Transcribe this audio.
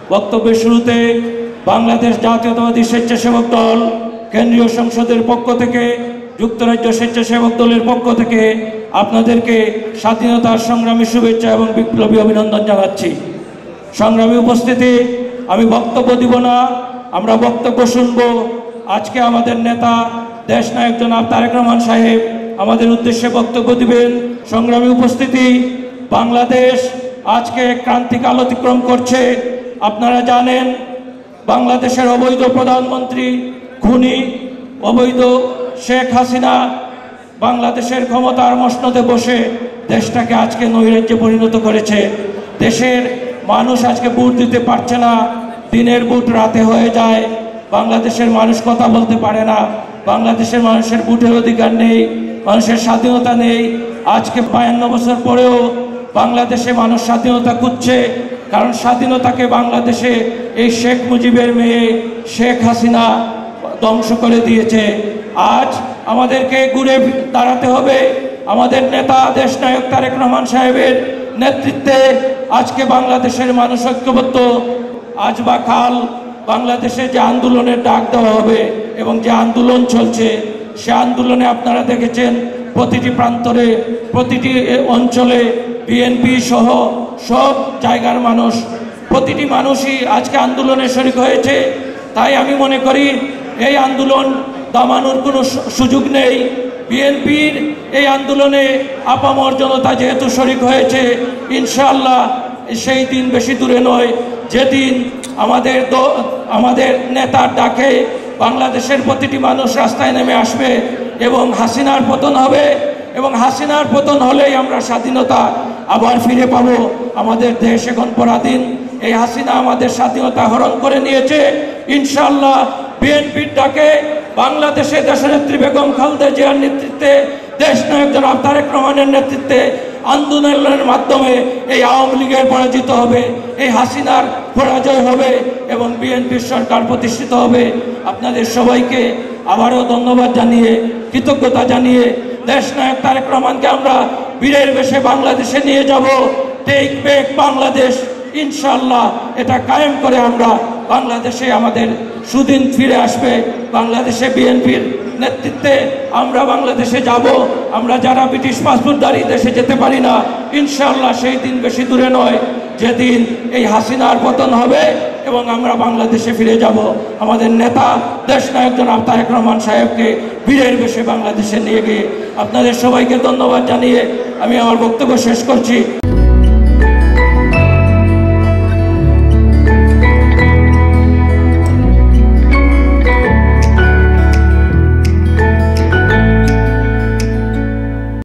বক্তব্যের শুরুতে বাংলাদেশ জাতীয়তাবাদী স্বেচ্ছাসেবক দল কেন্দ্রীয় সংসদের পক্ষ থেকে, যুক্তরাজ্য স্বেচ্ছাসেবক দলের পক্ষ থেকে আপনাদেরকে স্বাধীনতার সংগ্রামী শুভেচ্ছা এবং বিপ্লবী অভিনন্দন জানাচ্ছি। সংগ্রামী উপস্থিতি, আমি বক্তব্য দিব না, আমরা বক্তব্য শুনব। আজকে আমাদের নেতা দেশনায়ক জনাব তারেক রহমান সাহেব আমাদের উদ্দেশ্যে বক্তব্য দিবেন। সংগ্রামী উপস্থিতি, বাংলাদেশ আজকে ক্রান্তিকাল অতিক্রম করছে। আপনারা জানেন বাংলাদেশের অবৈধ প্রধানমন্ত্রী খুনি অবৈধ শেখ হাসিনা বাংলাদেশের ক্ষমতার মসনদে বসে দেশটাকে আজকে নৈরাজ্যে পরিণত করেছে। দেশের মানুষ আজকে ভোট দিতে পারছে না, দিনের ভোট রাতে হয়ে যায়। বাংলাদেশের মানুষ কথা বলতে পারে না, বাংলাদেশের মানুষের ভোটের অধিকার নেই, মানুষের স্বাধীনতা নেই। আজকে 52 বছর পরেও বাংলাদেশে মানুষ স্বাধীনতা খুঁজছে, কারণ স্বাধীনতাকে বাংলাদেশে এই শেখ মুজিবের মেয়ে শেখ হাসিনা ধ্বংস করে দিয়েছে। আজ আমাদেরকে ঘুরে দাঁড়াতে হবে। আমাদের নেতা দেশনায়ক তারেক রহমান সাহেবের নেতৃত্বে আজকে বাংলাদেশের মানুষ ঐক্যবদ্ধ। আজ বা কাল বাংলাদেশে যে আন্দোলনের ডাক দেওয়া হবে এবং যে আন্দোলন চলছে, সে আন্দোলনে আপনারা দেখেছেন প্রতিটি প্রান্তরে, প্রতিটি অঞ্চলে বিএনপি সহ সব জায়গার মানুষ, প্রতিটি মানুষই আজকে আন্দোলনে শরিক হয়েছে। তাই আমি মনে করি এই আন্দোলন দামানোর কোনো সুযোগ নেই। বিএনপির এই আন্দোলনে আপামর জনতা যেহেতু শরিক হয়েছে, ইনশাআল্লাহ সেই দিন বেশি দূরে নয় যেদিন আমাদের নেতার ডাকে বাংলাদেশের প্রতিটি মানুষ রাস্তায় নেমে আসবে এবং হাসিনার পতন হবে। এবং হাসিনার পতন হলেই আমরা স্বাধীনতা আবার ফিরে পাবো। আমাদের দেশ এখন পরাধীন, এই হাসিনা আমাদের স্বাধীনতা হরণ করে নিয়েছে। ইনশাআল্লাহ বিএনপির ডাকে বাংলাদেশে দেশনেত্রী বেগম খালেদা জিয়ার নেতৃত্বে, দেশনায়ক জনাব তারেক রহমানের নেতৃত্বে আন্দোলনের মাধ্যমে এই আওয়ামী লীগের পরাজিত হবে, এই হাসিনার পরাজয় হবে এবং বিএনপির সরকার প্রতিষ্ঠিত হবে। আপনাদের সবাইকে আবারও ধন্যবাদ জানিয়ে, কৃতজ্ঞতা জানিয়ে, দেশনায়ক তারেক রহমানকে আমরা বীরের বেশে বাংলাদেশে নিয়ে যাব। টেক ব্যাক বাংলাদেশ, ইনশাআল্লাহ এটা কায়েম করে আমরা বাংলাদেশে আমাদের সুদিন ফিরে আসবে। বাংলাদেশে বিএনপির নেতৃত্বে আমরা বাংলাদেশে যাব। আমরা যারা ব্রিটিশ পাসপোর্টধারী দেশে যেতে পারি না, ইনশাআল্লাহ সেই দিন বেশি দূরে নয় যেদিন এই হাসিনার পতন হবে এবং আমরা বাংলাদেশে ফিরে যাব। আমাদের নেতা দেশনায়ক জনাব তারেক রহমান সাহেবকে বীরের বেশে বাংলাদেশে নিয়ে গিয়ে আপনাদের সবাইকে ধন্যবাদ জানিয়ে আমি আমার বক্তব্য শেষ করছি।